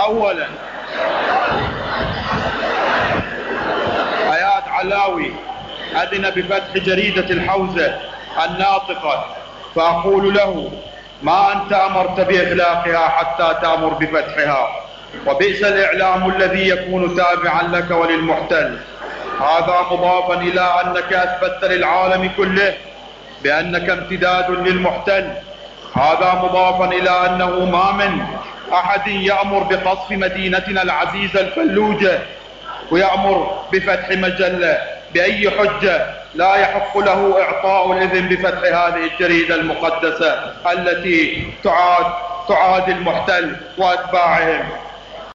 أولا حياة علاوي أذن بفتح جريدة الحوزة الناطقة، فأقول له: ما أنت أمرت بإغلاقها حتى تأمر بفتحها، وبئس الإعلام الذي يكون تابعا لك وللمحتل. هذا مضافا إلى أنك أثبتت للعالم كله بأنك امتداد للمحتل. هذا مضافا إلى أنه ما من أحد يأمر بقصف مدينتنا العزيزة الفلوجة ويأمر بفتح مجلة بأي حجة لا يحق له إعطاء الإذن بفتح هذه الجريدة المقدسة التي تعادي المحتل وأتباعهم.